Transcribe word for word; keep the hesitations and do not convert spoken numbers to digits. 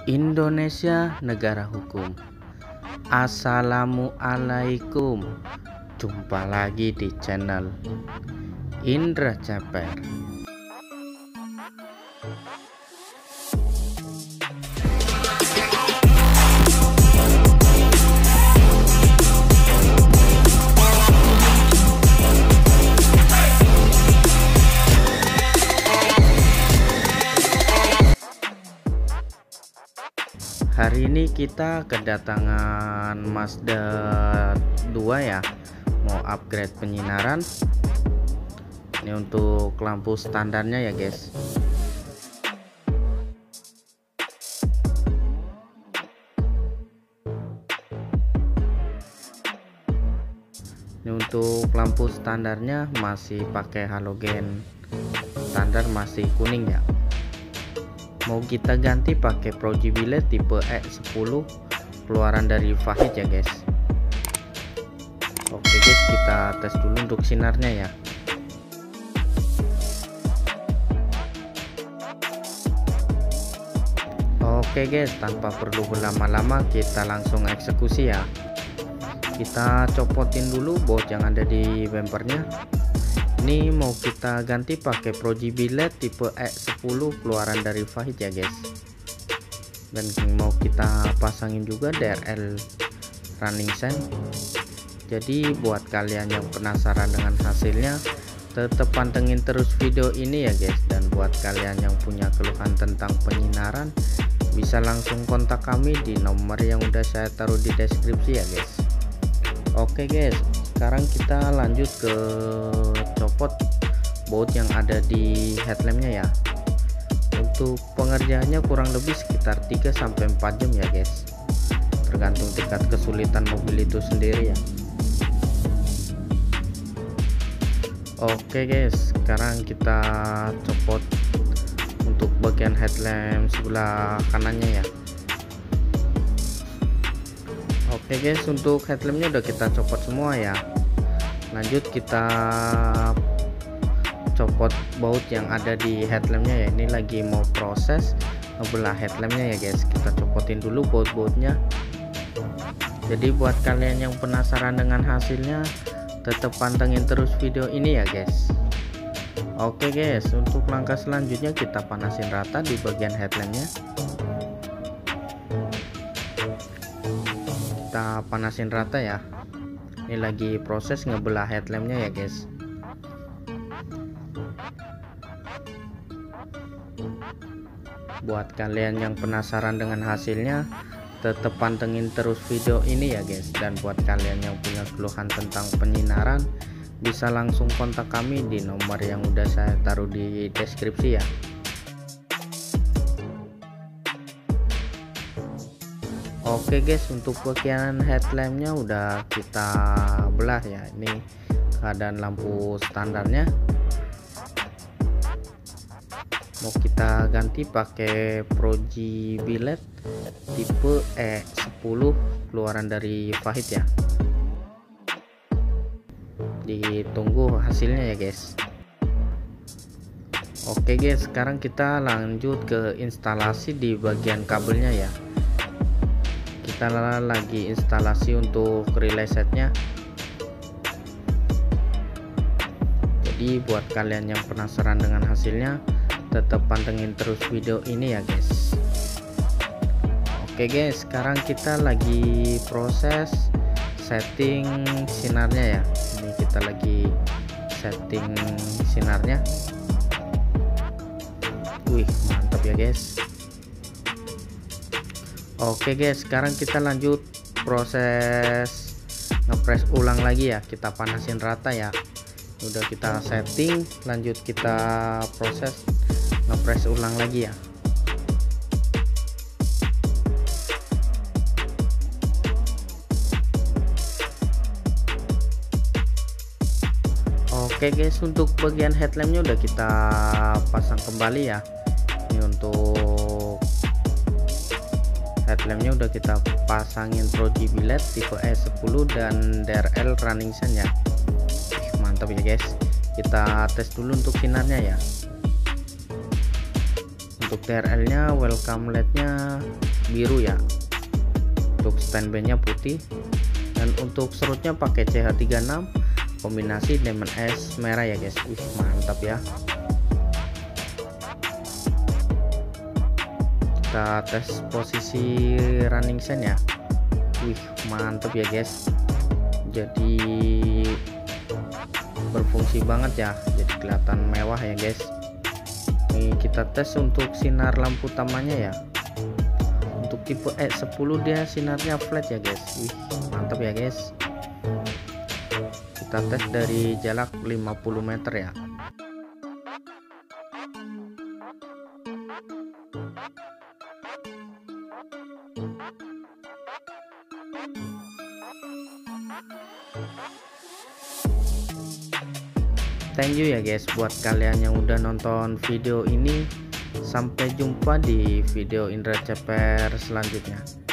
Indonesia negara hukum. Assalamualaikum. Jumpa lagi di channel Indra Ceper. Hari ini kita kedatangan Mazda dua ya, mau upgrade penyinaran. Ini untuk lampu standarnya ya guys. Ini untuk lampu standarnya masih pakai halogen standar, masih kuning ya. Mau kita ganti pakai Proji Billet tipe E sepuluh keluaran dari Fahid ya guys. Oke guys, kita tes dulu untuk sinarnya ya. Oke guys, tanpa perlu berlama-lama kita langsung eksekusi ya. Kita copotin dulu baut yang ada di bempernya. Ini mau kita ganti pakai Proji Billet tipe E sepuluh keluaran dari Fahid ya guys. Dan mau kita pasangin juga D R L running sign. Jadi buat kalian yang penasaran dengan hasilnya, tetap pantengin terus video ini ya guys. Dan buat kalian yang punya keluhan tentang penyinaran, bisa langsung kontak kami di nomor yang udah saya taruh di deskripsi ya guys. Oke guys, sekarang kita lanjut ke copot baut yang ada di headlampnya ya. Untuk pengerjaannya kurang lebih sekitar tiga sampai empat jam ya guys, tergantung tingkat kesulitan mobil itu sendiri ya. Oke guys, sekarang kita copot untuk bagian headlamp sebelah kanannya ya. Oke guys, untuk headlampnya udah kita copot semua ya. Lanjut kita copot baut yang ada di headlampnya ya. Ini lagi mau proses ngebelah headlampnya ya guys. Kita copotin dulu baut-bautnya. Jadi buat kalian yang penasaran dengan hasilnya, tetap pantengin terus video ini ya guys. Oke guys, untuk langkah selanjutnya kita panasin rata di bagian headlampnya. Kita panasin rata ya. Ini lagi proses ngebelah headlampnya ya guys. Buat kalian yang penasaran dengan hasilnya, tetap pantengin terus video ini ya guys. Dan buat kalian yang punya keluhan tentang penyinaran, bisa langsung kontak kami di nomor yang udah saya taruh di deskripsi ya. Oke guys, untuk bagian headlampnya udah kita belah ya. Ini keadaan lampu standarnya. Mau kita ganti pakai Proji Billet tipe E sepuluh keluaran dari Fahid ya. Ditunggu hasilnya ya guys. Oke guys, sekarang kita lanjut ke instalasi di bagian kabelnya ya. Kita lagi instalasi untuk relay setnya. Jadi buat kalian yang penasaran dengan hasilnya, tetap pantengin terus video ini ya guys. Oke guys, sekarang kita lagi proses setting sinarnya ya. Ini kita lagi setting sinarnya. Wih, mantap ya guys. Oke guys, sekarang kita lanjut proses ngepres ulang lagi ya. Kita panasin rata ya. Udah kita setting, lanjut kita proses ngepres ulang lagi ya. Oke guys, untuk bagian headlampnya udah kita pasang kembali ya. Ini untuk headlampnya udah kita pasangin Proji Billet tipe E sepuluh dan D R L running sign ya. Mantap ya guys. Kita tes dulu untuk sinarnya ya. Untuk T R L nya welcome L E D nya biru ya, untuk standby nya putih, dan untuk serutnya pakai C H tiga enam kombinasi Diamond S merah ya guys. Wih mantap ya. Kita tes posisi running sign ya. Wih mantap ya guys, jadi berfungsi banget ya, jadi kelihatan mewah ya guys. Ini kita tes untuk sinar lampu utamanya ya. Untuk tipe E sepuluh dia sinarnya flat ya guys. Wih mantap ya guys. Kita tes dari jarak lima puluh meter ya. Thank you ya guys buat kalian yang udah nonton video ini. Sampai jumpa di video Indra Ceper selanjutnya.